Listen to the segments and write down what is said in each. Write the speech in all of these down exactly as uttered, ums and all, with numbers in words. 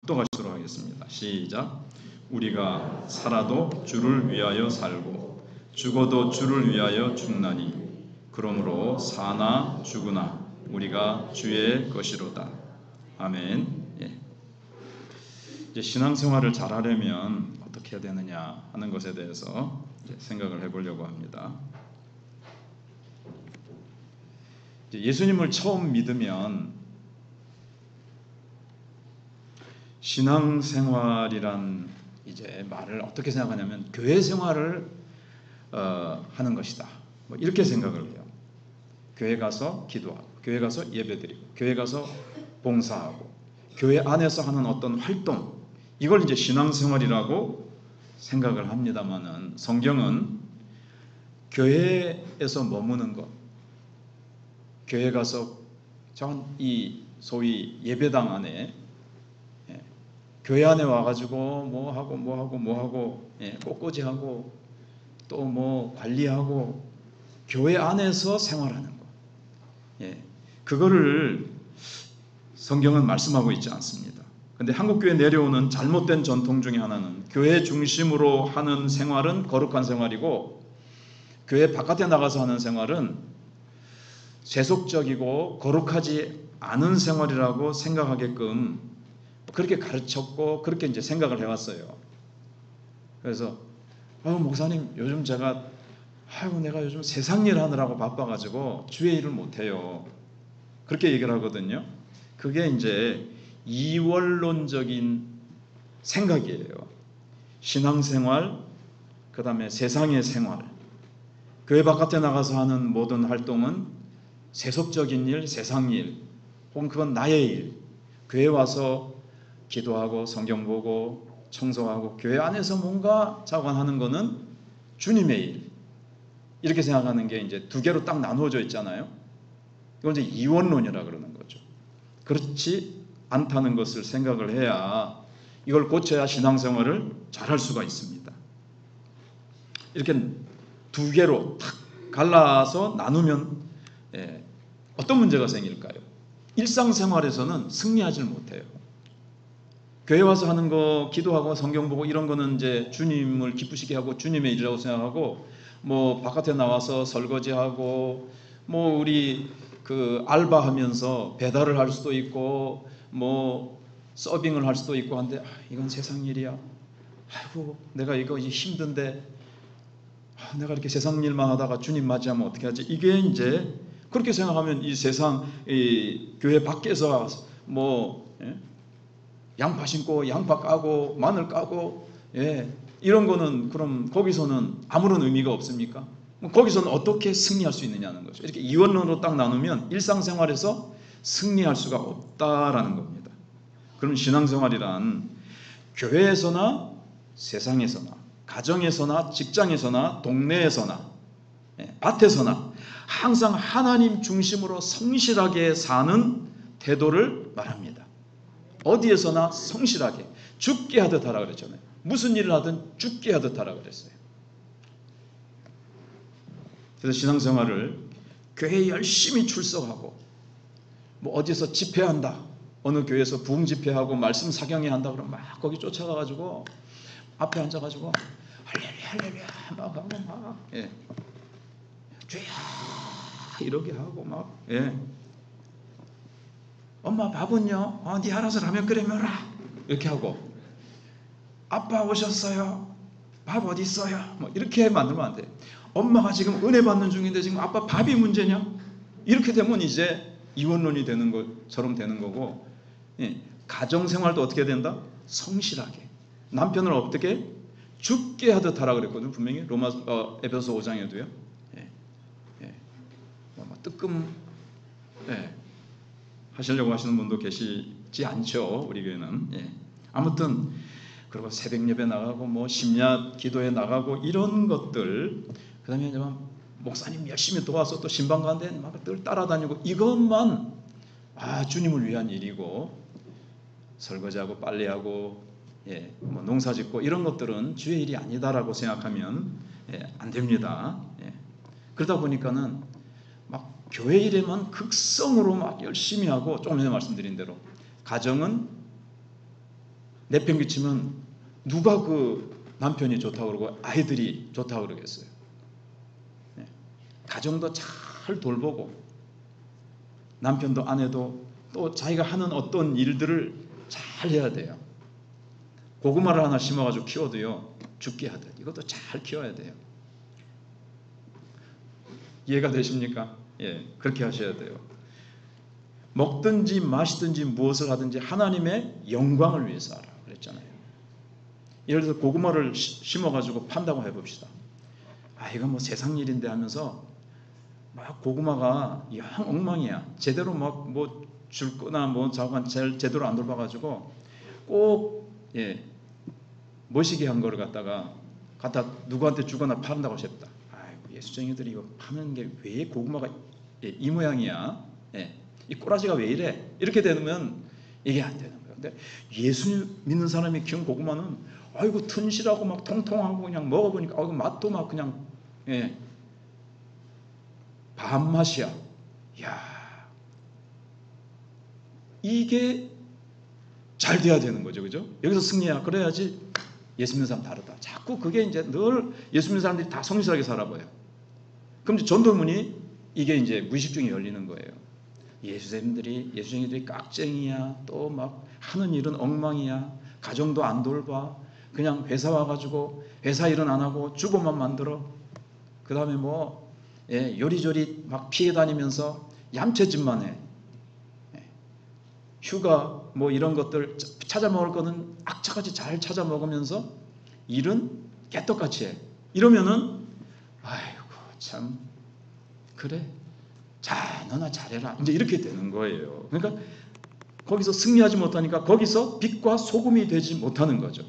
합독하시도록 하겠습니다. 시작. 우리가 살아도 주를 위하여 살고 죽어도 주를 위하여 죽나니 그러므로 사나 죽으나 우리가 주의 것이로다. 아멘. 예. 이제 신앙생활을 잘하려면 어떻게 해야 되느냐 하는 것에 대해서 이제 생각을 해보려고 합니다. 이제 예수님을 처음 믿으면 신앙생활이란 이제 말을 어떻게 생각하냐면 교회 생활을 어, 하는 것이다. 뭐 이렇게 생각을 해요. 교회 가서 기도하고, 교회 가서 예배드리고, 교회 가서 봉사하고, 교회 안에서 하는 어떤 활동, 이걸 이제 신앙생활이라고 생각을 합니다만은 성경은 교회에서 머무는 것, 교회 가서 전 이 소위 예배당 안에 예, 교회 안에 와가지고 뭐 하고 뭐 하고 뭐 하고 예, 꽃꽂이 하고 또 뭐 관리하고 교회 안에서 생활하는 것, 예, 그거를 성경은 말씀하고 있지 않습니다. 근데 한국교회 내려오는 잘못된 전통 중에 하나는 교회 중심으로 하는 생활은 거룩한 생활이고 교회 바깥에 나가서 하는 생활은 세속적이고 거룩하지 않은 생활이라고 생각하게끔 그렇게 가르쳤고 그렇게 이제 생각을 해왔어요. 그래서 아, 목사님 요즘 제가 아이고 내가 요즘 세상 일 하느라고 바빠가지고 주의 일을 못해요. 그렇게 얘기를 하거든요. 그게 이제 이원론적인 생각이에요. 신앙생활, 그 다음에 세상의 생활, 교회 바깥에 나가서 하는 모든 활동은 세속적인 일, 세상 일, 혹은 그건 나의 일. 교회 와서 기도하고 성경 보고 청소하고 교회 안에서 뭔가 자관하는 거는 주님의 일. 이렇게 생각하는 게 이제 두 개로 딱 나누어져 있잖아요. 이걸 이제 이원론이라 그러는 거죠. 그렇지 않다는 것을 생각을 해야 이걸 고쳐야 신앙생활을 잘할 수가 있습니다. 이렇게 두 개로 탁 갈라서 나누면 예, 어떤 문제가 생길까요? 일상생활에서는 승리하지 못해요. 교회 와서 하는 거, 기도하고 성경 보고 이런 거는 이제 주님을 기쁘시게 하고 주님의 일이라고 생각하고, 뭐 바깥에 나와서 설거지하고 뭐 우리 그 알바하면서 배달을 할 수도 있고 뭐 서빙을 할 수도 있고 한데 아, 이건 세상 일이야. 아이고 내가 이거 힘든데 아, 내가 이렇게 세상 일만 하다가 주님 맞이하면 어떻게 하지? 이게 이제 그렇게 생각하면 이 세상 이 교회 밖에서 뭐 예? 양파 심고 양파 까고 마늘 까고 예, 이런 거는 그럼 거기서는 아무런 의미가 없습니까? 거기서는 어떻게 승리할 수 있느냐는 거죠. 이렇게 이원론으로 딱 나누면 일상생활에서 승리할 수가 없다라는 겁니다. 그럼 신앙생활이란 교회에서나 세상에서나 가정에서나 직장에서나 동네에서나 예, 밭에서나 항상 하나님 중심으로 성실하게 사는 태도를 말합니다. 어디에서나 성실하게 죽게 하듯 하라 그랬잖아요. 무슨 일을 하든 죽게 하듯 하라 그랬어요. 그래서 신앙생활을 교회에 열심히 출석하고 뭐 어디서 집회한다, 어느 교회에서 부흥 집회하고 말씀 사경회 한다 그러면 막 거기 쫓아가가지고 앞에 앉아가지고 할렐루야 할렐루야 막 하고 막 예. 주야 이렇게 하고 막 예. 엄마 밥은요? 어, 네 알아서 라면 끓여 먹어라 이렇게 하고 아빠 오셨어요? 밥 어디 있어요? 뭐 이렇게 만들면 안 돼. 엄마가 지금 은혜 받는 중인데 지금 아빠 밥이 문제냐? 이렇게 되면 이제 이원론이 되는 것처럼 되는 거고 예. 가정생활도 어떻게 된다? 성실하게 남편을 어떻게? 죽게 하듯 하라 그랬거든요. 분명히 로마 어, 에베소서 오 장에도요. 예. 예. 뭐, 뭐, 뜨끔 예. 하시려고 하시는 분도 계시지 않죠. 우리 교회는. 예. 아무튼 그리고 새벽 예배 나가고 뭐 심야 기도에 나가고 이런 것들, 그 다음에 목사님 열심히 도와서 또 신방 가는데 막 늘 따라다니고 이것만 아 주님을 위한 일이고 설거지하고 빨래하고 예, 뭐 농사짓고 이런 것들은 주의 일이 아니다라고 생각하면 예, 안 됩니다. 예. 그러다 보니까는 막 교회 일에만 극성으로 막 열심히 하고 조금 전에 말씀드린 대로 가정은 내팽개치면 누가 그 남편이 좋다고 그러고 아이들이 좋다고 그러겠어요. 네. 가정도 잘 돌보고 남편도 아내도 또 자기가 하는 어떤 일들을 잘 해야 돼요. 고구마를 하나 심어가지고 키워도요 죽게 하듯 이것도 잘 키워야 돼요. 이해가 되십니까? 예, 그렇게 하셔야 돼요. 먹든지 마시든지 무엇을 하든지 하나님의 영광을 위해서 하라 그랬잖아요. 예를 들어서 고구마를 심어가지고 판다고 해봅시다. 아 이건 뭐 세상 일인데 하면서 막 고구마가 영 엉망이야. 제대로 막 뭐 줄 거나 뭐 자관 제대로 안 돌봐가지고 꼭 예, 머시기 한 거를 갖다가 갖다 누구한테 주거나 판다고 싶다. 아이고 예수쟁이들이 이거 파는 게 왜 고구마가 예, 이 모양이야? 예, 이 꼬라지가 왜 이래? 이렇게 되면 이게 안 되는 거예요. 근데 예수 믿는 사람이 키운 고구마는 아이고 튼실하고 막 통통하고 그냥 먹어보니까 아이고 맛도 막 그냥 예, 밥맛이야. 야, 이게 잘 돼야 되는 거죠, 그죠? 여기서 승리야. 그래야지 예수 믿는 사람 다르다. 자꾸 그게 이제 늘 예수 믿는 사람들이 다 성실하게 살아봐요. 그럼 이제 전도문이 이게 이제 무의식 중에 열리는 거예요. 예수님들이 예수쟁이들이 깍쟁이야. 또 막 하는 일은 엉망이야. 가정도 안 돌봐. 그냥 회사 와가지고 회사 일은 안 하고 주보만 만들어. 그 다음에 뭐 예, 요리조리 막 피해 다니면서 얌체짓만 해. 예. 휴가 뭐 이런 것들 찾아 먹을 거는 악착같이 잘 찾아 먹으면서 일은 깨떡같이 해. 이러면은 아이고 참 그래. 자 너나 잘해라. 이제 이렇게 되는 거예요. 그러니까 거기서 승리하지 못하니까 거기서 빛과 소금이 되지 못하는 거죠.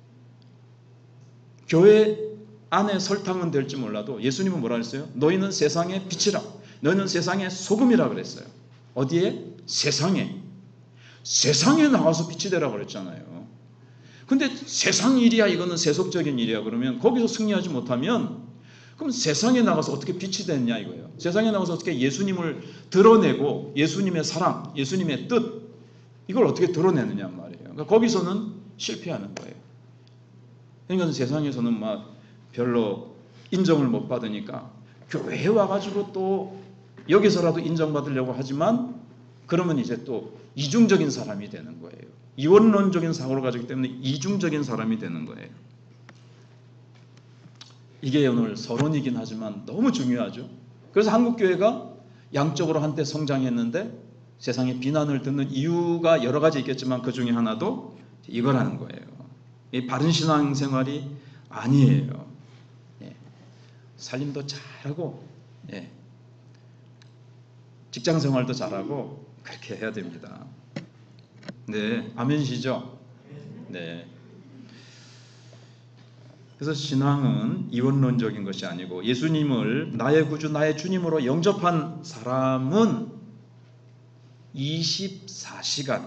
교회 안에 설탕은 될지 몰라도 예수님은 뭐라 그랬어요? 너희는 세상의 빛이라. 너희는 세상의 소금이라 그랬어요. 어디에? 세상에. 세상에 나가서 빛이 되라 그랬잖아요. 근데 세상 일이야 이거는 세속적인 일이야 그러면 거기서 승리하지 못하면 그럼 세상에 나가서 어떻게 빛이 되느냐 이거예요. 세상에 나가서 어떻게 예수님을 드러내고 예수님의 사랑, 예수님의 뜻 이걸 어떻게 드러내느냐 말이에요. 그러니까 거기서는 실패하는 거예요. 그러니까 세상에서는 막 별로 인정을 못 받으니까 교회에 와가지고 또 여기서라도 인정받으려고 하지만 그러면 이제 또 이중적인 사람이 되는 거예요. 이원론적인 사고를 가지기 때문에 이중적인 사람이 되는 거예요. 이게 오늘 서론이긴 하지만 너무 중요하죠. 그래서 한국교회가 양적으로 한때 성장했는데 세상의 비난을 듣는 이유가 여러 가지 있겠지만 그 중에 하나도 이거라는 거예요. 이 바른 신앙생활이 아니에요. 예. 살림도 잘하고 예. 직장생활도 잘하고 그렇게 해야 됩니다. 네, 아멘이시죠? 네. 그래서 신앙은 이원론적인 것이 아니고 예수님을 나의 구주, 나의 주님으로 영접한 사람은 이십사 시간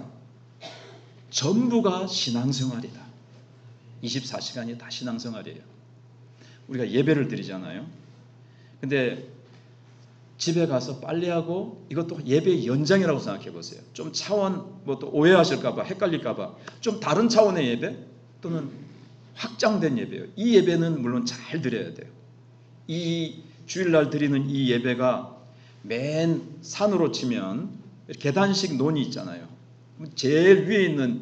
전부가 신앙생활이다. 이십사 시간이 다 신앙생활이에요. 우리가 예배를 드리잖아요. 근데 집에 가서 빨래하고 이것도 예배의 연장이라고 생각해 보세요. 좀 차원 뭐 또 오해하실까봐 헷갈릴까봐 좀 다른 차원의 예배 또는 확장된 예배예요. 이 예배는 물론 잘 드려야 돼요. 이 주일날 드리는 이 예배가 맨 산으로 치면 계단식 논이 있잖아요. 제일 위에 있는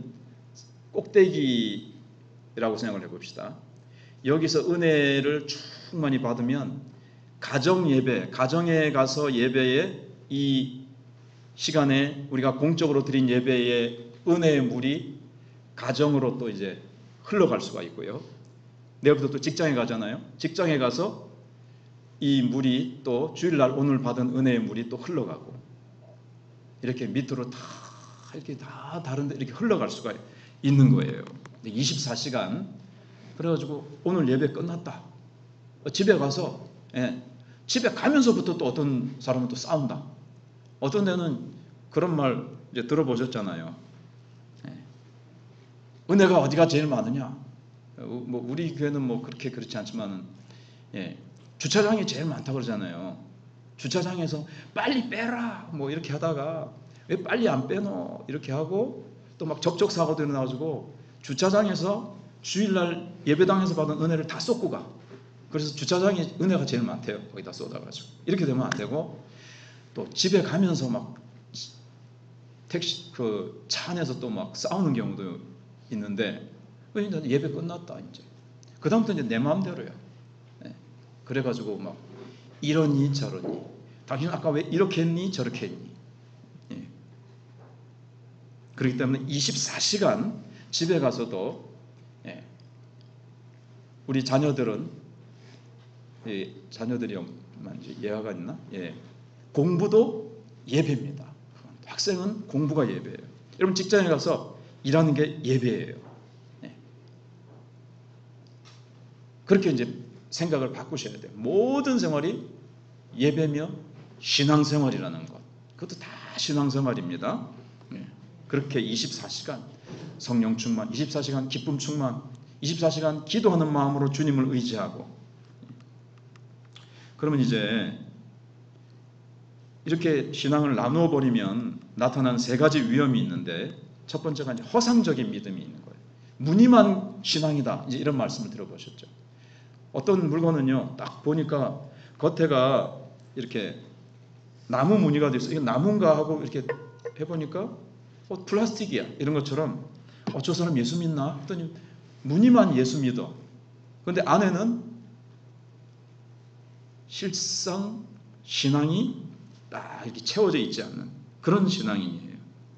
꼭대기라고 생각을 해봅시다. 여기서 은혜를 충만히 받으면 가정 예배, 가정에 가서 예배에 이 시간에 우리가 공적으로 드린 예배의 은혜의 물이 가정으로 또 이제 흘러갈 수가 있고요. 내일부터 또 직장에 가잖아요. 직장에 가서 이 물이 또 주일날 오늘 받은 은혜의 물이 또 흘러가고 이렇게 밑으로 다 이렇게 다 다른데 이렇게 흘러갈 수가 있는 거예요. 이십사 시간 그래가지고 오늘 예배 끝났다. 집에 가서 예, 집에 가면서부터 또 어떤 사람은 또 싸운다. 어떤 데는 그런 말 이제 들어보셨잖아요. 예. 은혜가 어디가 제일 많으냐? 뭐 우리 교회는 뭐 그렇게 그렇지 않지만은 예, 주차장이 제일 많다 그러잖아요. 주차장에서 빨리 빼라 뭐 이렇게 하다가 왜 빨리 안 빼노 이렇게 하고 또 막 접촉 사고도 일어나가지고 주차장에서 주일날 예배당에서 받은 은혜를 다 쏟고 가. 그래서 주차장에 은혜가 제일 많대요. 거기다 쏟아가지고. 이렇게 되면 안 되고, 또 집에 가면서 막 택시 그 차 안에서 또 막 싸우는 경우도 있는데, 이제 예배 끝났다 이제. 그 다음부터 이제 내 마음대로야. 네. 그래가지고 막 이러니 저러니, 당신 아까 왜 이렇게 했니 저렇게 했니. 네. 그렇기 때문에 이십사 시간 집에 가서도, 예, 우리 자녀들은, 예, 자녀들이 예화가 있나? 예, 공부도 예배입니다. 학생은 공부가 예배예요. 여러분 직장에 가서 일하는 게 예배예요. 예. 그렇게 이제 생각을 바꾸셔야 돼요. 모든 생활이 예배며 신앙생활이라는 것. 그것도 다 신앙생활입니다. 예. 그렇게 이십사 시간 성령 충만, 이십사 시간 기쁨 충만, 이십사 시간 기도하는 마음으로 주님을 의지하고. 그러면 이제 이렇게 신앙을 나누어 버리면 나타나는 세 가지 위험이 있는데, 첫 번째가 이제 허상적인 믿음이 있는 거예요. 무늬만 신앙이다, 이제 이런 말씀을 들어보셨죠. 어떤 물건은요, 딱 보니까 겉에가 이렇게 나무 무늬가 돼 있어. 이게 나무인가 하고 이렇게 해보니까 어, 플라스틱이야. 이런 것처럼 어, 저 사람 예수 믿나? 했더니 무늬만 예수 믿어. 그런데 안에는 실상 신앙이 딱 이렇게 채워져 있지 않는 그런 신앙인이에요.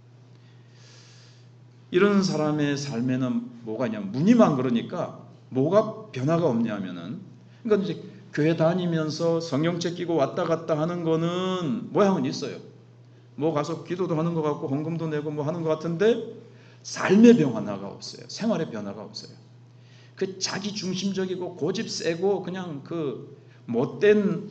이런 사람의 삶에는 뭐가 있냐면, 무늬만 그러니까 뭐가 변화가 없냐면은, 그러니까 이제 교회 다니면서 성경책 끼고 왔다 갔다 하는 거는 모양은 있어요. 뭐 가서 기도도 하는 것 같고 헌금도 내고 뭐 하는 것 같은데 삶의 변화가 없어요. 생활의 변화가 없어요. 그 자기 중심적이고 고집 세고 그냥 그 못된,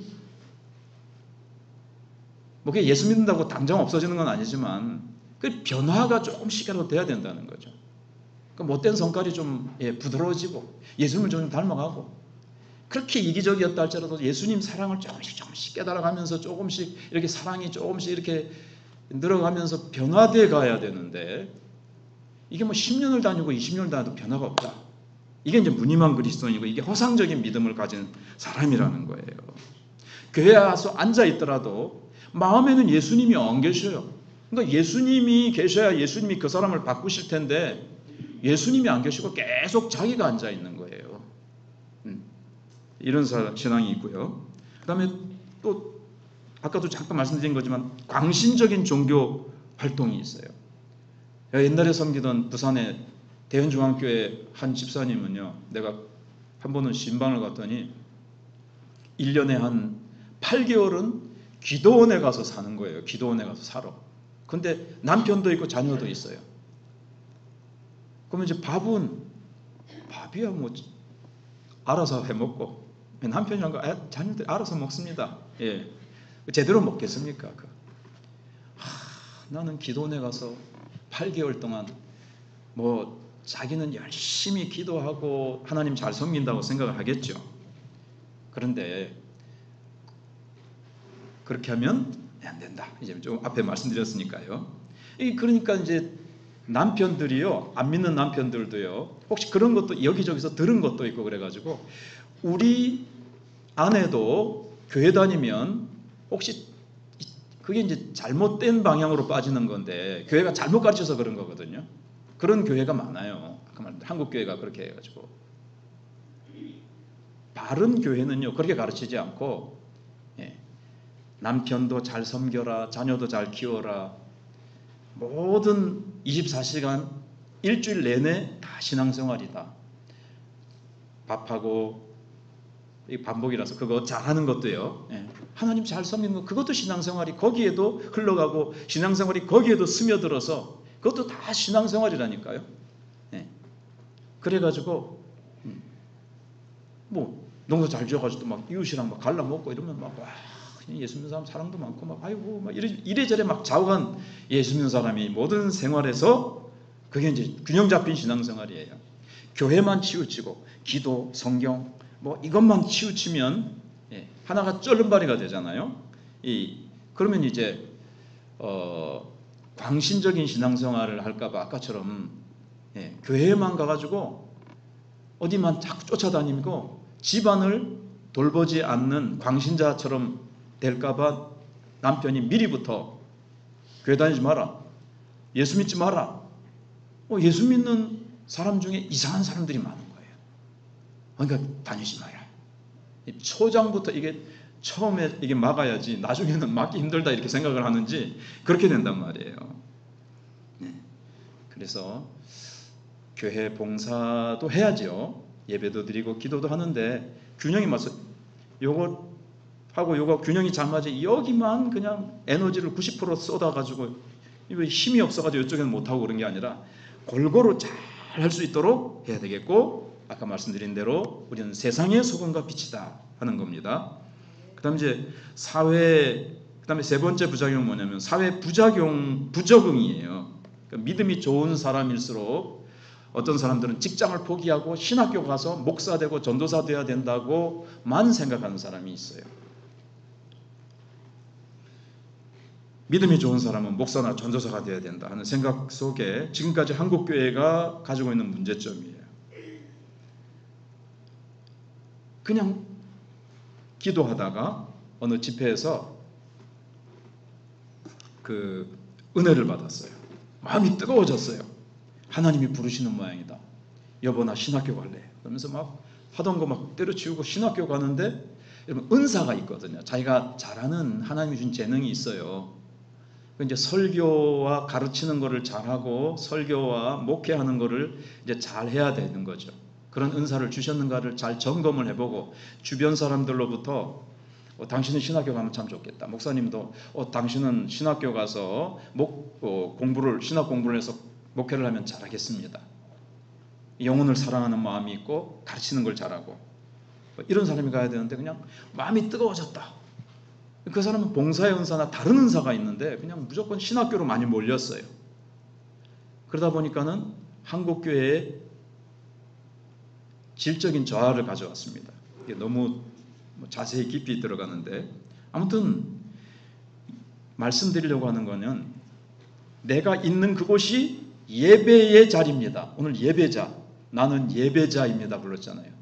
뭐 그게 예수 믿는다고 당장 없어지는 건 아니지만 그 변화가 조금씩이라도 돼야 된다는 거죠. 그 못된 성깔이 좀, 예, 부드러워지고 예수님을 좀 닮아가고, 그렇게 이기적이었다 할지라도 예수님 사랑을 조금씩 조금씩 깨달아가면서 조금씩 이렇게 사랑이 조금씩 이렇게 늘어가면서 변화돼 가야 되는데, 이게 뭐 십 년을 다니고 이십 년을 다녀도 변화가 없다. 이게 이제 무늬만 그리스도인이고, 이게 허상적인 믿음을 가진 사람이라는 거예요. 교회에 와서 앉아 있더라도 마음에는 예수님이 안 계셔요. 그러니까 예수님이 계셔야 예수님이 그 사람을 바꾸실 텐데, 예수님이 안 계시고 계속 자기가 앉아 있는 거예요. 음. 이런 신앙이 있고요. 그 다음에 또 아까도 잠깐 말씀드린 거지만 광신적인 종교 활동이 있어요. 옛날에 섬기던 부산의 대현중앙교회 한 집사님은요, 내가 한 번은 신방을 갔더니 일 년에 한 팔 개월은 기도원에 가서 사는 거예요. 기도원에 가서 살아. 근데 남편도 있고 자녀도 있어요. 그러면 이제 밥은 밥이야 뭐 알아서 해 먹고, 남편이랑 그 자녀들 알아서 먹습니다. 예, 제대로 먹겠습니까? 그. 하, 나는 기도원에 가서 팔 개월 동안 뭐 자기는 열심히 기도하고 하나님 잘 섬긴다고 생각을 하겠죠. 그런데 그렇게 하면 안 된다. 이제 좀 앞에 말씀드렸으니까요. 그러니까 이제 남편들이요, 안 믿는 남편들도요, 혹시 그런 것도 여기저기서 들은 것도 있고 그래가지고, 우리 아내도 교회 다니면 혹시 그게 이제 잘못된 방향으로 빠지는 건데, 교회가 잘못 가르쳐서 그런 거거든요. 그런 교회가 많아요. 한국 교회가 그렇게 해가지고. 바른 교회는요, 그렇게 가르치지 않고, 예, 남편도 잘 섬겨라, 자녀도 잘 키워라, 모든 이십사 시간 일주일 내내 다 신앙생활이다. 밥하고, 이 반복이라서 그거 잘하는 것도요, 예, 하나님 잘 섬기는 거, 그것도 신앙생활이 거기에도 흘러가고, 신앙생활이 거기에도 스며들어서 그것도 다 신앙생활이라니까요. 예. 그래가지고 뭐 농사 잘 지어가지고 막 이웃이랑 막 갈라 먹고 이러면 막 와, 예수 믿는 사람 사랑도 많고 막 아이고 막 이래, 이래저래 막 좌우간 예수 믿는 사람이 모든 생활에서 그게 이제 균형 잡힌 신앙생활이에요. 교회만 치우치고 기도, 성경 뭐 이것만 치우치면, 예, 하나가 쩔름발이가 되잖아요. 이 그러면 이제 어, 광신적인 신앙생활을 할까봐 아까처럼, 예, 교회에만 가가지고 어디만 자꾸 쫓아다니고 집안을 돌보지 않는 광신자처럼 될까봐 남편이 미리부터 교회 다니지 마라, 예수 믿지 마라. 어, 예수 믿는 사람 중에 이상한 사람들이 많은 거예요. 그러니까 다니지 마라. 초장부터 이게 처음에 이게 막아야지 나중에는 막기 힘들다 이렇게 생각을 하는지 그렇게 된단 말이에요. 네. 그래서 교회 봉사도 해야죠. 예배도 드리고 기도도 하는데 균형이 맞서 요거 하고 요거 균형이 잘 맞아. 여기만 그냥 에너지를 구십 퍼센트 쏟아가지고 이거 힘이 없어가지고 이쪽에는 못하고 그런 게 아니라 골고루 잘 할 수 있도록 해야 되겠고, 아까 말씀드린 대로 우리는 세상의 소금과 빛이다 하는 겁니다. 그 다음에 이제 사회, 그 다음에 세 번째 부작용은 뭐냐면 사회 부작용, 부적응이에요. 그러니까 믿음이 좋은 사람일수록 어떤 사람들은 직장을 포기하고 신학교 가서 목사 되고 전도사 되어야 된다고만 생각하는 사람이 있어요. 믿음이 좋은 사람은 목사나 전도사가 되어야 된다 하는 생각 속에 지금까지 한국교회가 가지고 있는 문제점이에요. 그냥 기도하다가 어느 집회에서 그 은혜를 받았어요. 마음이 뜨거워졌어요. 하나님이 부르시는 모양이다. 여보 나 신학교 갈래. 그러면서 막 하던 거 막 때려치우고 신학교 가는데, 여러분 은사가 있거든요. 자기가 잘하는 하나님이 준 재능이 있어요. 이제 설교와 가르치는 거를 잘하고 설교와 목회하는 거를 이제 잘 해야 되는 거죠. 그런 은사를 주셨는가를 잘 점검을 해보고 주변 사람들로부터 어, 당신은 신학교 가면 참 좋겠다. 목사님도 어, 당신은 신학교 가서 목, 어, 공부를 신학 공부를 해서 목회를 하면 잘하겠습니다. 영혼을 사랑하는 마음이 있고 가르치는 걸 잘하고 이런 사람이 가야 되는데 그냥 마음이 뜨거워졌다. 그 사람은 봉사의 은사나 다른 은사가 있는데 그냥 무조건 신학교로 많이 몰렸어요. 그러다 보니까는 한국교회에 질적인 저하를 가져왔습니다. 이게 너무 자세히 깊이 들어가는데, 아무튼 말씀드리려고 하는 거는 내가 있는 그곳이 예배의 자리입니다. 오늘 예배자, 나는 예배자입니다 불렀잖아요.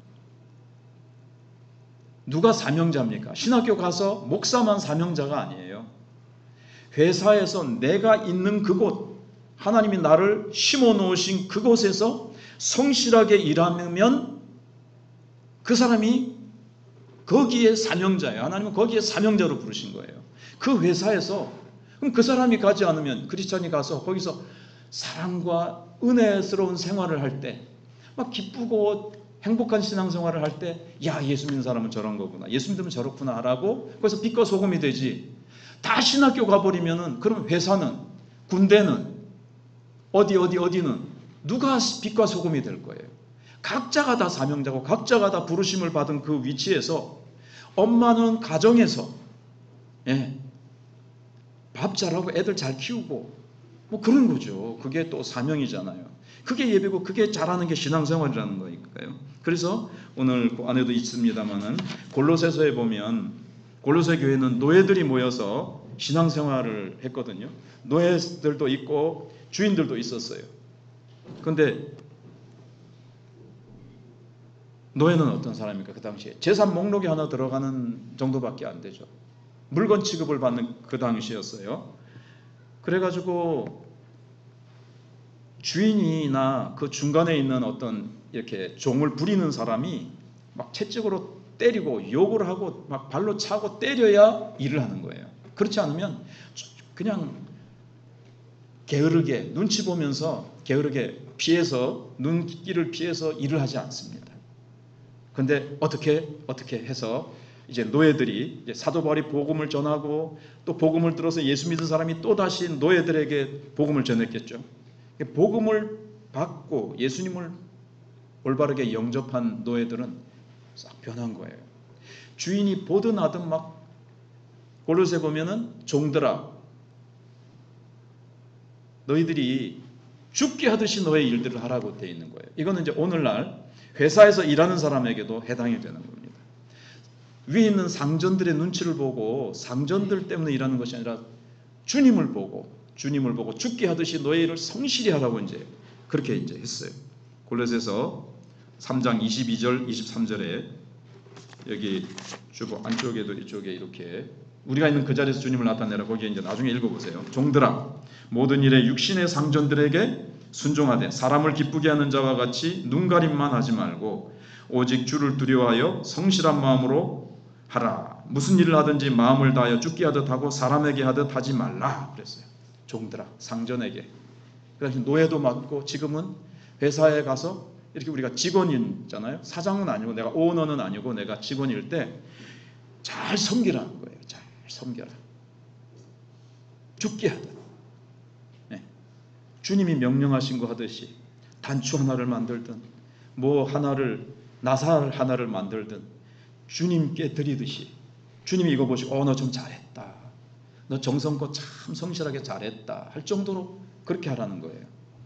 누가 사명자입니까? 신학교 가서 목사만 사명자가 아니에요. 회사에서 내가 있는 그곳, 하나님이 나를 심어 놓으신 그곳에서 성실하게 일하면 그 사람이 거기에 사명자예요. 하나님은 거기에 사명자로 부르신 거예요. 그 회사에서, 그럼 그 사람이 가지 않으면 크리스찬이 가서 거기서 사랑과 은혜스러운 생활을 할 때 막 기쁘고 행복한 신앙생활을 할 때, 야 예수 믿는 사람은 저런 거구나, 예수 믿으면 저렇구나 라고 그래서 빛과 소금이 되지. 다 신학교 가버리면은 그럼 회사는, 군대는, 어디 어디 어디는 누가 빛과 소금이 될 거예요. 각자가 다 사명자고 각자가 다 부르심을 받은 그 위치에서 엄마는 가정에서 예, 밥 잘하고 애들 잘 키우고 뭐 그런 거죠. 그게 또 사명이잖아요. 그게 예배고 그게 잘하는 게 신앙생활이라는 거니까요. 그래서 오늘 그 안에도 있습니다만은 골로새서에 보면 골로새 교회는 노예들이 모여서 신앙생활을 했거든요. 노예들도 있고 주인들도 있었어요. 그런데 노예는 어떤 사람입니까? 그 당시에 재산 목록에 하나 들어가는 정도밖에 안 되죠. 물건 취급을 받는 그 당시였어요. 그래가지고 주인이나 그 중간에 있는 어떤 이렇게 종을 부리는 사람이 막 채찍으로 때리고 욕을 하고 막 발로 차고 때려야 일을 하는 거예요. 그렇지 않으면 그냥 게으르게 눈치 보면서 게으르게 피해서 눈길을 피해서 일을 하지 않습니다. 그런데 어떻게 어떻게 해서 이제 노예들이 이제 사도 바울이 복음을 전하고 또 복음을 들어서 예수 믿은 사람이 또 다시 노예들에게 복음을 전했겠죠. 복음을 받고 예수님을 올바르게 영접한 노예들은 싹 변한 거예요. 주인이 보든 하든 막 골로새 보면은 종들아 너희들이 죽게 하듯이 너의 일들을 하라고 되어 있는 거예요. 이거는 이제 오늘날 회사에서 일하는 사람에게도 해당이 되는 겁니다. 위에 있는 상전들의 눈치를 보고 상전들 때문에 일하는 것이 아니라 주님을 보고 주님을 보고 죽게 하듯이 너의 일을 성실히 하라고 이제 그렇게 이제 했어요. 골로새서 삼 장 이십이 절 이십삼 절에 여기 주보 안쪽에도 이쪽에 이렇게 우리가 있는 그 자리에서 주님을 나타내라. 거기에 이제 나중에 읽어보세요. 종들아 모든 일에 육신의 상전들에게 순종하되 사람을 기쁘게 하는 자와 같이 눈가림만 하지 말고 오직 주를 두려워하여 성실한 마음으로 하라. 무슨 일을 하든지 마음을 다하여 죽게 하듯 하고 사람에게 하듯 하지 말라 그랬어요. 종들아, 상전에게. 그래서 노예도 맡고 지금은 회사에 가서 이렇게 우리가 직원이잖아요. 사장은 아니고 내가 오너는 아니고 내가 직원일 때 잘 섬기라는 거예요. 잘 섬겨라. 죽게 하듯. 네. 주님이 명령하신 거 하듯이 단추 하나를 만들든 뭐 하나를 나사 하나를 만들든 주님께 드리듯이 주님이 이거 보시고 어, 너 좀 잘했다. 너 정성껏 참 성실하게 잘했다 할 정도로 그렇게 하라는 거예요.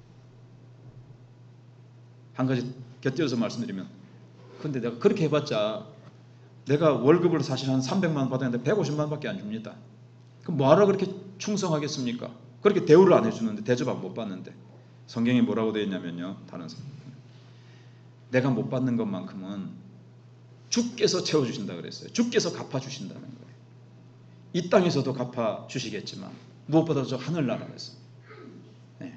한 가지 곁들여서 말씀드리면 근데 내가 그렇게 해봤자 내가 월급을 사실 한 삼백만 원 받았는데 백오십만 원밖에 안 줍니다. 그럼 뭐하러 그렇게 충성하겠습니까? 그렇게 대우를 안 해주는데 대접 안 못 받는데 성경에 뭐라고 되어 있냐면요. 다른 성경 내가 못 받는 것만큼은 주께서 채워주신다 그랬어요. 주께서 갚아주신다는 거예요. 이 땅에서도 갚아주시겠지만 무엇보다 저 하늘나라에서. 네.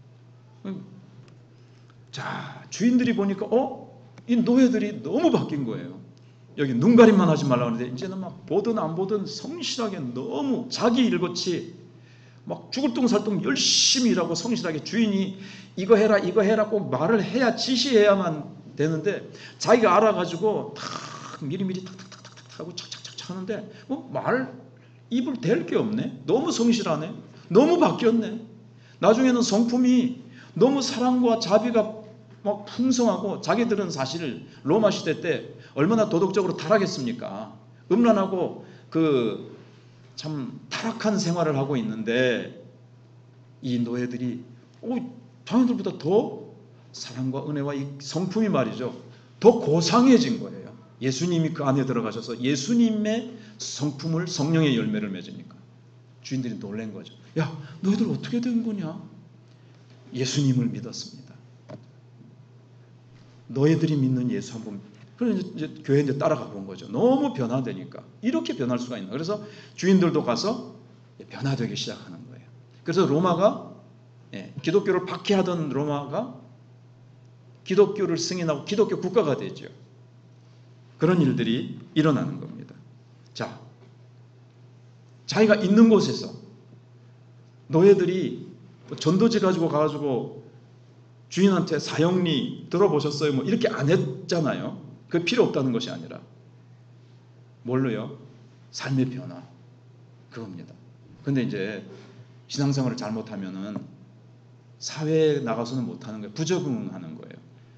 자, 주인들이 보니까 어? 이 노예들이 너무 바뀐 거예요. 여기 눈가림만 하지 말라고 하는데 이제는 막 보든 안 보든 성실하게 너무 자기 일같이 막 죽을 똥살똥 열심히 일하고 성실하게 주인이 이거 해라 이거 해라 꼭 말을 해야 지시해야만 되는데 자기가 알아가지고 탁 미리미리 탁탁탁탁 하고 착착착착 하는데 뭐 말 입을 댈 게 없네. 너무 성실하네. 너무 바뀌었네. 나중에는 성품이 너무 사랑과 자비가 막 풍성하고 자기들은 사실 로마 시대 때 얼마나 도덕적으로 타락했습니까? 음란하고 그 참 타락한 생활을 하고 있는데 이 노예들이 오, 자기들보다 더 사랑과 은혜와 이 성품이 말이죠. 더 고상해진 거예요. 예수님이 그 안에 들어가셔서 예수님의 성품을 성령의 열매를 맺으니까 주인들이 놀란 거죠. 야, 너희들 어떻게 된 거냐? 예수님을 믿었습니다. 너희들이 믿는 예수 한번 그래서 이제 교회 이제 따라가 본 거죠. 너무 변화되니까 이렇게 변할 수가 있나? 그래서 주인들도 가서 변화되기 시작하는 거예요. 그래서 로마가 예, 기독교를 박해하던 로마가 기독교를 승인하고 기독교 국가가 되죠. 그런 일들이 일어나는 겁니다. 자, 자기가 있는 곳에서 노예들이 전도지 가지고 가가지고 주인한테 사형리 들어보셨어요? 뭐 이렇게 안 했잖아요. 그 필요 없다는 것이 아니라 뭘로요? 삶의 변화 그겁니다. 근데 이제 신앙생활을 잘못하면은 사회에 나가서는 못하는 거예요. 부적응하는 거예요.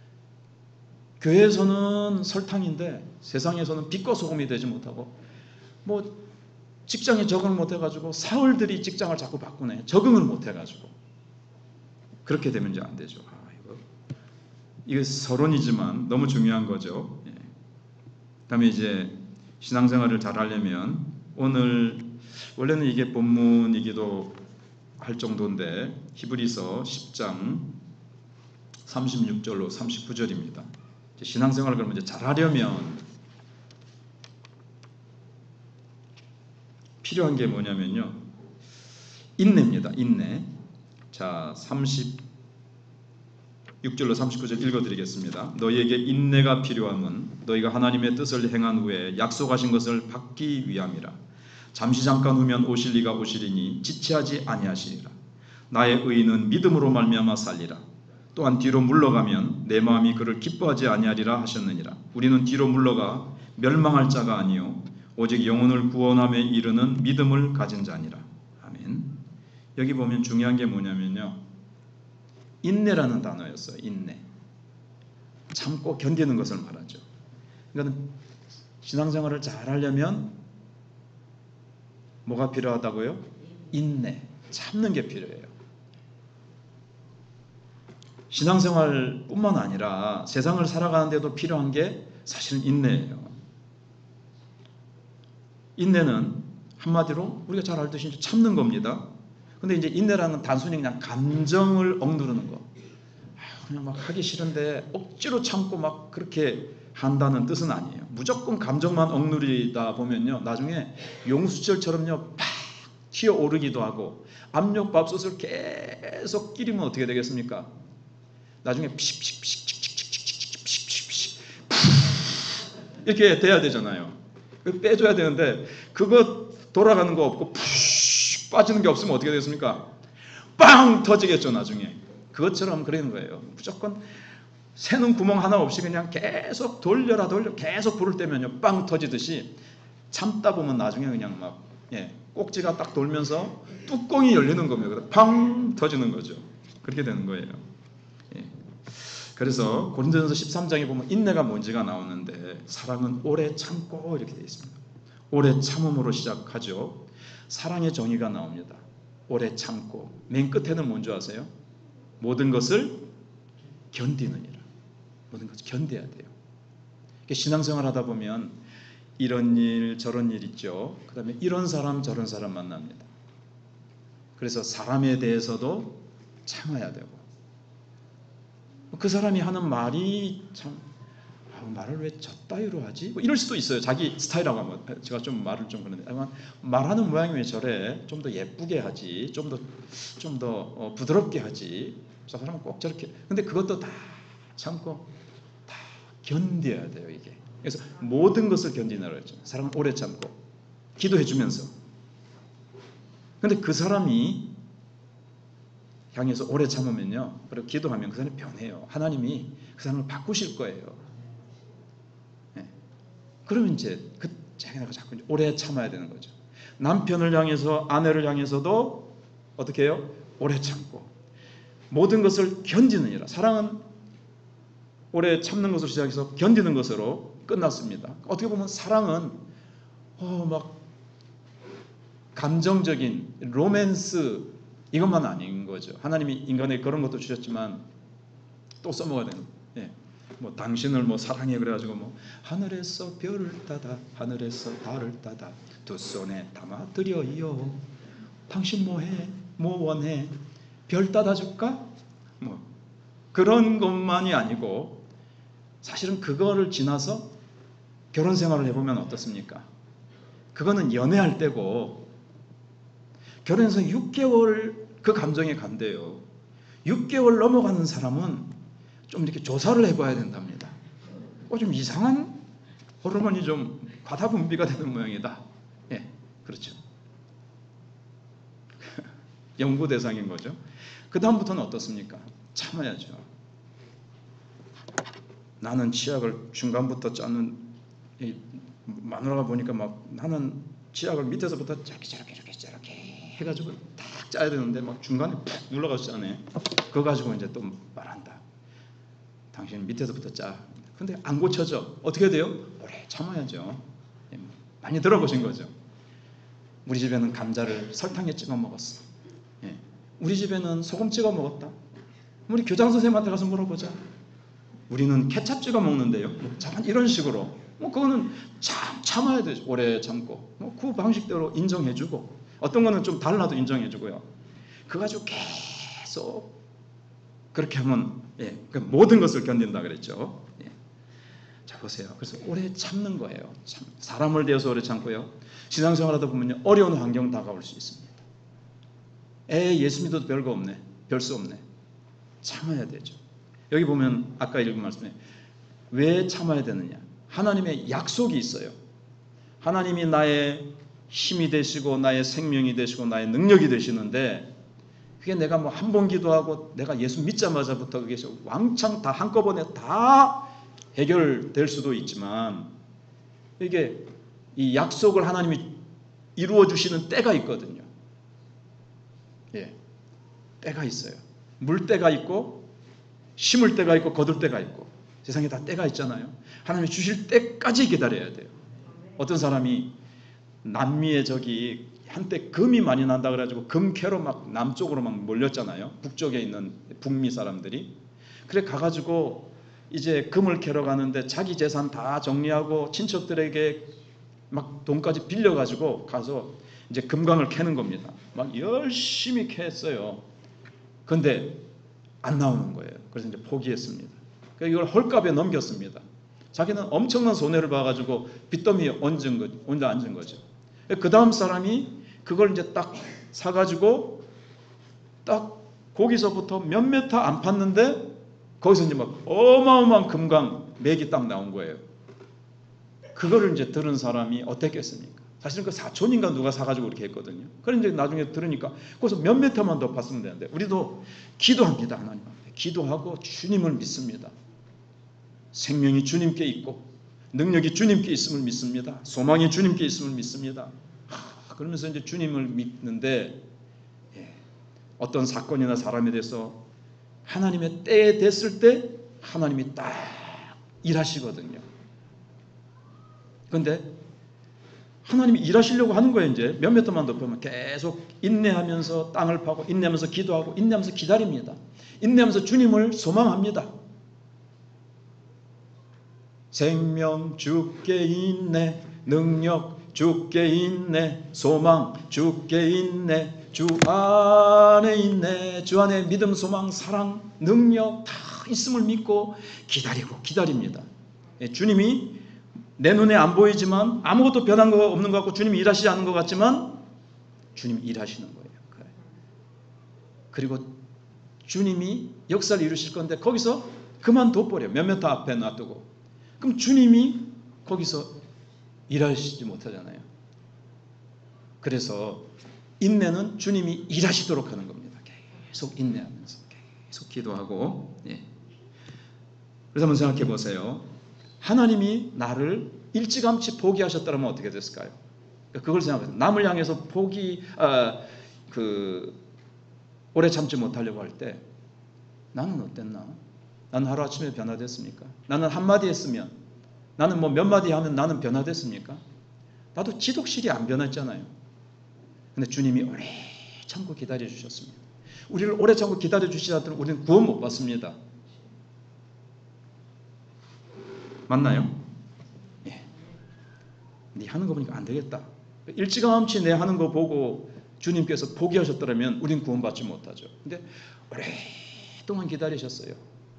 교회에서는 설탕인데 세상에서는 빛과 소금이 되지 못하고 뭐 직장에 적응을 못해가지고 사흘들이 직장을 자꾸 바꾸네. 적응을 못해가지고 그렇게 되면 이제 안 되죠. 아, 이거 이게 서론이지만 너무 중요한 거죠. 예. 그다음에 이제 신앙생활을 잘 하려면 오늘 원래는 이게 본문이기도 할 정도인데 히브리서 십 장 삼십육 절로 삼십구 절입니다. 신앙생활을 그러면 이제 잘 하려면 필요한 게 뭐냐면요. 인내입니다. 인내. 자, 삼십육 절로 삼십구 절 읽어드리겠습니다. 너희에게 인내가 필요함은 너희가 하나님의 뜻을 행한 후에 약속하신 것을 받기 위함이라. 잠시 잠깐 후면 오실 이가 오시리니 지체하지 아니하시리라. 나의 의인은 믿음으로 말미암아 살리라. 또한 뒤로 물러가면 내 마음이 그를 기뻐하지 아니하리라 하셨느니라. 우리는 뒤로 물러가 멸망할 자가 아니요 오직 영혼을 구원함에 이르는 믿음을 가진 자니라. 아멘. 여기 보면 중요한 게 뭐냐면요. 인내라는 단어였어요. 인내. 참고 견디는 것을 말하죠. 그러니까 신앙생활을 잘 하려면 뭐가 필요하다고요? 인내. 참는 게 필요해요. 신앙생활뿐만 아니라 세상을 살아가는데도 필요한 게 사실은 인내예요. 인내는 한마디로 우리가 잘 알듯이 참는 겁니다. 근데 이제 인내라는 건 단순히 그냥 감정을 억누르는 거. 그냥 막 하기 싫은데 억지로 참고 막 그렇게 한다는 뜻은 아니에요. 무조건 감정만 억누리다 보면요, 나중에 용수철처럼요 팍 튀어오르기도 하고, 압력밥솥을 계속 끼리면 어떻게 되겠습니까? 나중에 피식피식피식피식피식피식 이렇게 돼야 되잖아요. 빼줘야 되는데 그거 돌아가는 거 없고 푸쉬 빠지는 게 없으면 어떻게 되겠습니까? 빵 터지겠죠 나중에. 그것처럼 그러는 거예요. 무조건 새는 구멍 하나 없이 그냥 계속 돌려라 돌려 계속 불을 떼면요 빵 터지듯이 참다 보면 나중에 그냥 막 예, 꼭지가 딱 돌면서 뚜껑이 열리는 겁니다. 팡 터지는 거죠. 그렇게 되는 거예요. 예. 그래서 고린도전서 십삼 장에 보면 인내가 뭔지가 나오는데, 사랑은 오래 참고 이렇게 되어 있습니다. 오래 참음으로 시작하죠. 사랑의 정의가 나옵니다. 오래 참고. 맨 끝에는 뭔지 아세요? 모든 것을 견디느니라. 모든 것을 견뎌야 돼요. 신앙생활 하다 보면 이런 일 저런 일 있죠. 그 다음에 이런 사람 저런 사람 만납니다. 그래서 사람에 대해서도 참아야 되고, 그 사람이 하는 말이 참 아, 말을 왜 저 따위로 하지? 뭐 이럴 수도 있어요. 자기 스타일하고 하면. 제가 좀 말을 좀 그런데 말하는 모양이 왜 저래? 좀 더 예쁘게 하지, 좀 더 좀 더 부드럽게 하지. 저 사람은 꼭 저렇게. 근데 그것도 다 참고 다 견뎌야 돼요 이게. 그래서 모든 것을 견디느라고 했죠. 사람은 오래 참고 기도해 주면서. 근데 그 사람이 향해서 오래 참으면요, 그리고 기도하면 그 사람이 변해요. 하나님이 그 사람을 바꾸실 거예요. 네. 그러면 이제 그 자기가 자꾸 이제 오래 참아야 되는 거죠. 남편을 향해서, 아내를 향해서도 어떻게 해요? 오래 참고 모든 것을 견디느니라. 사랑은 오래 참는 것으로 시작해서 견디는 것으로 끝났습니다. 어떻게 보면 사랑은 어, 막 감정적인 로맨스 이것만 아닌 거죠. 하나님이 인간에게 그런 것도 주셨지만 또 써먹어야 되는. 예. 뭐 당신을 뭐 사랑해 그래가지고 뭐 하늘에서 별을 따다 하늘에서 달을 따다 두 손에 담아드려요. 당신 뭐해? 뭐 원해? 별 따다 줄까? 뭐 그런 것만이 아니고, 사실은 그거를 지나서 결혼 생활을 해보면 어떻습니까? 그거는 연애할 때고, 결혼해서 육 개월 그 감정에 간대요. 육 개월 넘어가는 사람은 좀 이렇게 조사를 해봐야 된답니다. 어, 좀 이상한 호르몬이 좀 과다 분비가 되는 모양이다. 예, 그렇죠. 연구 대상인 거죠. 그 다음부터는 어떻습니까? 참아야죠. 나는 치약을 중간부터 짜는, 이 마누라가 보니까 막 나는 치약을 밑에서부터 저렇게 저렇게 저렇게 저렇게 해가지고 딱 짜야 되는데 막 중간에 푹 눌러가지고 짜네. 그거 가지고 이제 또 말한다. 당신 밑에서부터 짜. 근데 안 고쳐져. 어떻게 돼요? 오래 참아야죠. 많이 들어보신 거죠. 우리 집에는 감자를 설탕에 찍어 먹었어. 예. 우리 집에는 소금 찍어 먹었다. 우리 교장 선생님한테 가서 물어보자. 우리는 케찹 찍어 먹는데요. 참 이런 식으로. 뭐 그거는 참 참아야 되죠. 오래 참고. 뭐 그 방식대로 인정해주고, 어떤 거는 좀 달라도 인정해주고요. 그거 가지고 계속 그렇게 하면 예, 그 모든 것을 견딘다 그랬죠. 예. 자 보세요. 그래서 오래 참는 거예요. 참, 사람을 대해서 오래 참고요. 신앙생활하다 보면요, 어려운 환경 다가올 수 있습니다. 에 예수 믿어도 별거 없네, 별 수 없네. 참아야 되죠. 여기 보면 아까 읽은 말씀에 왜 참아야 되느냐? 하나님의 약속이 있어요. 하나님이 나의 힘이 되시고 나의 생명이 되시고 나의 능력이 되시는데, 그게 내가 뭐 한 번 기도하고 내가 예수 믿자마자부터 그게 왕창 다 한꺼번에 다 해결될 수도 있지만, 이게 이 약속을 하나님이 이루어 주시는 때가 있거든요. 예, 때가 있어요. 물 때가 있고 심을 때가 있고 거둘 때가 있고, 세상에 다 때가 있잖아요. 하나님이 주실 때까지 기다려야 돼요. 어떤 사람이 남미에 저기 한때 금이 많이 난다 그래가지고 금캐로 막 남쪽으로 막 몰렸잖아요. 북쪽에 있는 북미 사람들이. 그래 가가지고 이제 금을 캐러 가는데 자기 재산 다 정리하고 친척들에게 막 돈까지 빌려가지고 가서 이제 금광을 캐는 겁니다. 막 열심히 캐었어요. 근데 안 나오는 거예요. 그래서 이제 포기했습니다. 그러니까 이걸 헐값에 넘겼습니다. 자기는 엄청난 손해를 봐가지고 빚더미에 얹은 거, 얹어 앉은 거죠. 그 다음 사람이 그걸 이제 딱 사가지고 딱 거기서부터 몇 미터 안 팠는데 거기서 이제 막 어마어마한 금강 맥이 딱 나온 거예요. 그거를 이제 들은 사람이 어땠겠습니까? 사실은 그 사촌인가 누가 사가지고 이렇게 했거든요. 그런데 이제 나중에 들으니까 거기서 몇 미터만 더 팠으면 되는데 우리도 기도합니다. 하나님한테 기도하고 주님을 믿습니다. 생명이 주님께 있고 능력이 주님께 있음을 믿습니다. 소망이 주님께 있음을 믿습니다. 하, 그러면서 이제 주님을 믿는데 예, 어떤 사건이나 사람에 대해서 하나님의 때에 됐을 때 하나님이 딱 일하시거든요. 그런데 하나님이 일하시려고 하는 거예요. 이제 몇 미터만 더 보면 계속 인내하면서 땅을 파고 인내하면서 기도하고 인내하면서 기다립니다. 인내하면서 주님을 소망합니다. 생명 주께 있네, 능력 주께 있네, 소망 주께 있네, 주 안에 있네. 주 안에 믿음, 소망, 사랑, 능력 다 있음을 믿고 기다리고 기다립니다. 주님이 내 눈에 안 보이지만 아무것도 변한 거 없는 것 같고 주님이 일하시지 않은 것 같지만 주님이 일하시는 거예요. 그리고 주님이 역사를 이루실 건데 거기서 그만둬버려. 몇 미터 앞에 놔두고. 그럼 주님이 거기서 일하시지 못하잖아요. 그래서 인내는 주님이 일하시도록 하는 겁니다. 계속 인내하면서 계속 기도하고. 예. 그래서 한번 생각해 보세요. 하나님이 나를 일찌감치 포기하셨다면 어떻게 됐을까요? 그걸 생각해요. 남을 향해서 포기, 아, 그 오래 참지 못하려고 할 때 나는 어땠나? 나는 하루아침에 변화됐습니까? 나는 한마디 했으면, 나는 뭐 몇 마디 하면 나는 변화됐습니까? 나도 지독실이 안 변했잖아요. 근데 주님이 오래 참고 기다려 주셨습니다. 우리를 오래 참고 기다려 주시지 않도록 우리는 구원 못 받습니다. 맞나요? 예. 네 하는 거 보니까 안 되겠다. 일찌감치 내 하는 거 보고 주님께서 포기하셨더라면 우린 구원받지 못하죠. 근데 오랫동안 기다리셨어요.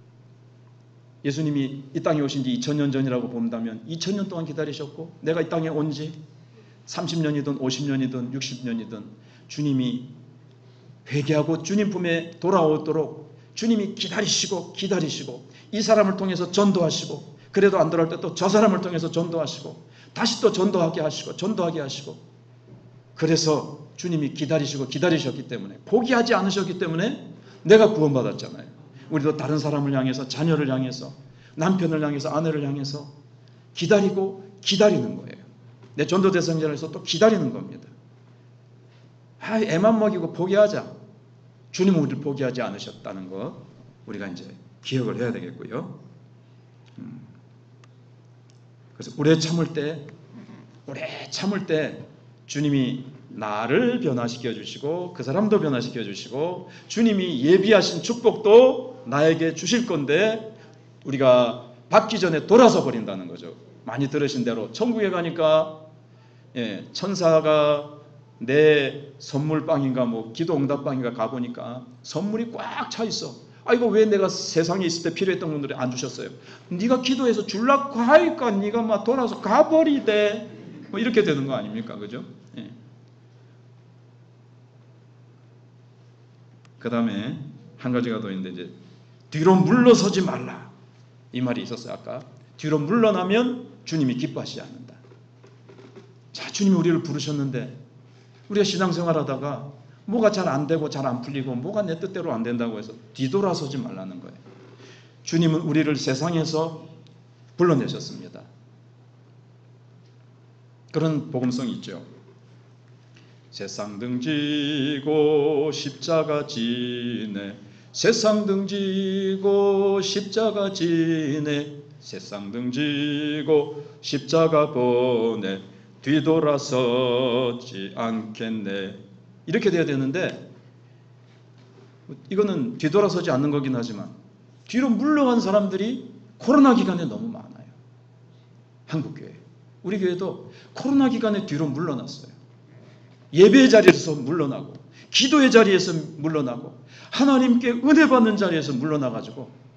예수님이 이 땅에 오신 지 이천 년 전이라고 본다면 이천 년 동안 기다리셨고 내가 이 땅에 온 지 삼십 년이든 오십 년이든 육십 년이든 주님이 회개하고 주님 품에 돌아오도록 주님이 기다리시고 기다리시고 이 사람을 통해서 전도하시고 그래도 안 돌아올 때 또 저 사람을 통해서 전도하시고 다시 또 전도하게 하시고 전도하게 하시고 그래서 주님이 기다리시고 기다리셨기 때문에 포기하지 않으셨기 때문에 내가 구원받았잖아요. 우리도 다른 사람을 향해서 자녀를 향해서 남편을 향해서 아내를 향해서 기다리고 기다리는 거예요. 내 전도 대상자에서 또 기다리는 겁니다. 아, 애만 먹이고 포기하자. 주님은 우리를 포기하지 않으셨다는 것 우리가 이제 기억을 해야 되겠고요. 음. 그래서 오래 참을 때 오래 참을 때 주님이 나를 변화시켜 주시고 그 사람도 변화시켜 주시고 주님이 예비하신 축복도 나에게 주실 건데 우리가 받기 전에 돌아서 버린다는 거죠. 많이 들으신 대로 천국에 가니까 예, 천사가 내 선물방인가 뭐 기도응답방인가 가보니까 선물이 꽉 차 있어. 아 이거 왜 내가 세상에 있을 때 필요했던 분들이 안 주셨어요? 네가 기도해서 줄라고 하니까 네가 막 돌아서 가버리대. 뭐 이렇게 되는 거 아닙니까? 그죠? 예. 그 다음에 한 가지가 더 있는데 이제 뒤로 물러서지 말라 이 말이 있었어요. 아까 뒤로 물러나면 주님이 기뻐하시지 않는다. 자, 주님이 우리를 부르셨는데 우리가 신앙생활하다가 뭐가 잘 안 되고 잘 안 풀리고 뭐가 내 뜻대로 안 된다고 해서 뒤돌아서지 말라는 거예요. 주님은 우리를 세상에서 불러내셨습니다. 그런 복음성이 있죠. 세상 등지고 십자가 지네 세상 등지고 십자가 지네 세상 등지고 십자가 보내 뒤돌아서지 않겠네. 이렇게 돼야 되는데 이거는 뒤돌아서지 않는 거긴 하지만 뒤로 물러간 사람들이 코로나 기간에 너무 많아요. 한국교회 우리 교회도 코로나 기간에 뒤로 물러났어요. 예배의 자리에서 물러나고 기도의 자리에서 물러나고 하나님께 은혜 받는 자리에서 물러나가지고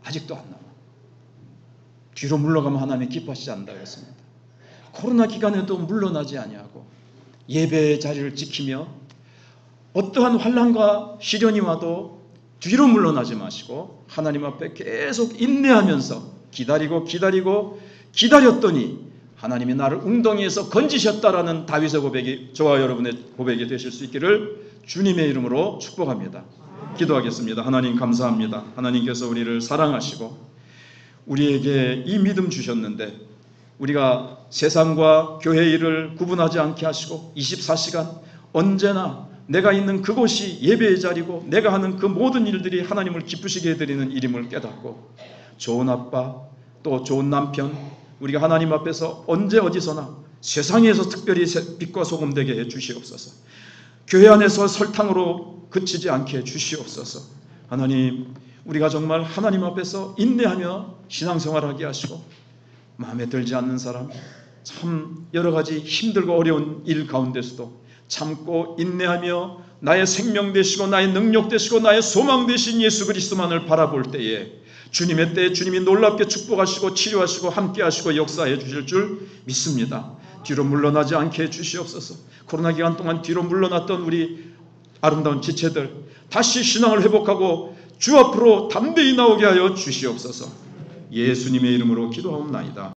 아직도 안 나와. 뒤로 물러가면 하나님이 기뻐하시지 않는다 했습니다. 코로나 기간에도 물러나지 아니하고 예배의 자리를 지키며 어떠한 환난과 시련이 와도 뒤로 물러나지 마시고 하나님 앞에 계속 인내하면서 기다리고 기다리고 기다렸더니 하나님이 나를 웅덩이에서 건지셨다라는 다윗의 고백이 저와 여러분의 고백이 되실 수 있기를 주님의 이름으로 축복합니다. 기도하겠습니다. 하나님 감사합니다. 하나님께서 우리를 사랑하시고 우리에게 이 믿음 주셨는데 우리가 세상과 교회 일을 구분하지 않게 하시고 이십사 시간 언제나 내가 있는 그곳이 예배의 자리고 내가 하는 그 모든 일들이 하나님을 기쁘시게 해드리는 일임을 깨닫고 좋은 아빠 또 좋은 남편 우리가 하나님 앞에서 언제 어디서나 세상에서 특별히 빛과 소금 되게 해 주시옵소서. 교회 안에서 설탕으로 그치지 않게 해 주시옵소서. 하나님 우리가 정말 하나님 앞에서 인내하며 신앙생활하게 하시고 마음에 들지 않는 사람 참 여러 가지 힘들고 어려운 일 가운데서도 참고 인내하며 나의 생명 되시고 나의 능력 되시고 나의 소망 되신 예수 그리스도만을 바라볼 때에 주님의 때에 주님이 놀랍게 축복하시고 치료하시고 함께하시고 역사해 주실 줄 믿습니다. 뒤로 물러나지 않게 해 주시옵소서. 코로나 기간 동안 뒤로 물러났던 우리 아름다운 지체들 다시 신앙을 회복하고 주 앞으로 담대히 나오게 하여 주시옵소서. 예수님의 이름으로 기도하옵나이다.